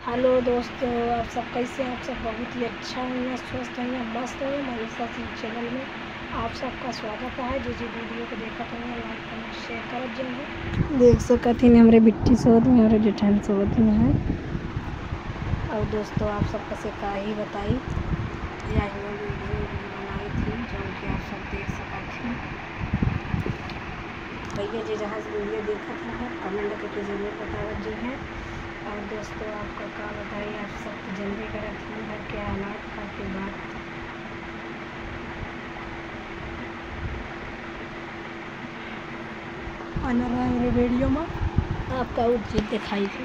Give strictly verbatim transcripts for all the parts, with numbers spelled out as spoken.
Hello दोस्तों, आप सब कैसे हैं? आप सब बहुत ही अच्छा होंगे, स्वस्थ होंगे, मस्त होंगे। मनीषा सिंह चैनल में आप सबका स्वागत है। जो जो वीडियो को देखत होंगे लाइक करना शेयर कर जो देख सकत ही हमारे बिट्टी सोद में हमारे जेठान सोद में है। और दोस्तों आप सबका से का ही बताई या वीडियो बनाई थी जो कि आप सब देख सकत थी। भैया जी जहाँ से वीडियो देखा था कमेंट करके जरूर बतावत जो है। और दोस्तों आपको क्या बताइए, आप सब तो जल्दी करें थी घर के हालात खाते बात आना रहा मेरे वीडियो में आपका वो चीज़ दिखाई थी।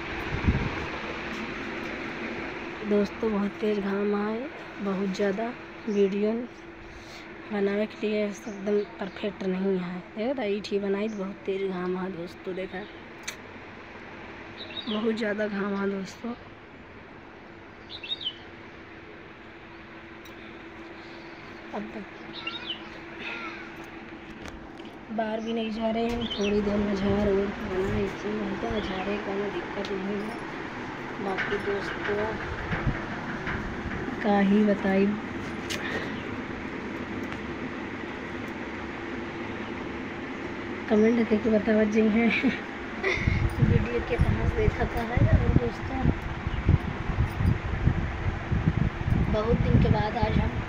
दोस्तों बहुत तेज घाम आए, बहुत ज़्यादा वीडियो बनाने के लिए एकदम परफेक्ट नहीं है। देखा ईठी बनाई तो बहुत तेज घाम आ दोस्तों, देखा बहुत ज़्यादा घाम आ दोस्तों। अब बाहर भी नहीं जा रहे हैं, थोड़ी देर में झाड़ और बना इसी होता है, झाड़े का ना दिक्कत नहीं है। बाकी दोस्तों का ही बताई, कमेंट करके बतावत जी हैं वीडियो के कहाँ से देखा था है। और दोस्तों बहुत दिन के बाद आज हम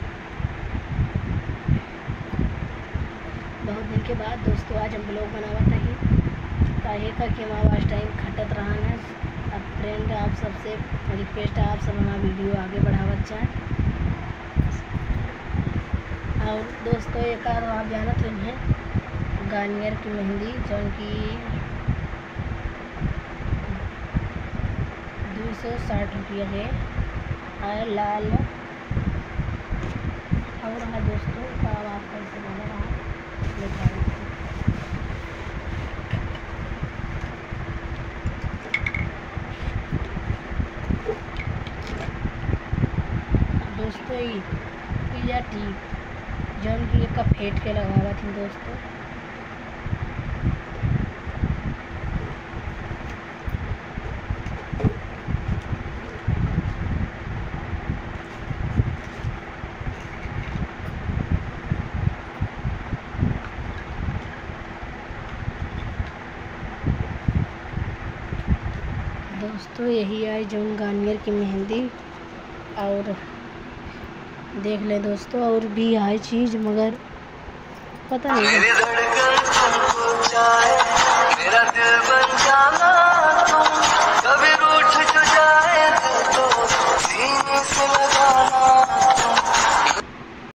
बहुत दिन के बाद दोस्तों आज हम ब्लॉग बनावत ही काहे का कि हम आवाज़ टाइम खटत रहा है। अब फ्रेंड आप सबसे रिक्वेस्ट है, आप सब हमारा वीडियो आगे बढ़ावत चाहें। और दोस्तों एक और आप जानत हैं गार्नियर की मेहंदी जो कि दो सौ साठ रुपया है और लाल। और हाँ दोस्तों काम आप कैसे बना रहा दोस्तों ये पिज़्ज़ा टीप जौन की एक फेट के लगावा थी दोस्तों। दोस्तों यही आई जो गार्नियर की मेहंदी। और देख ले दोस्तों और भी आई चीज़ मगर पता नहीं।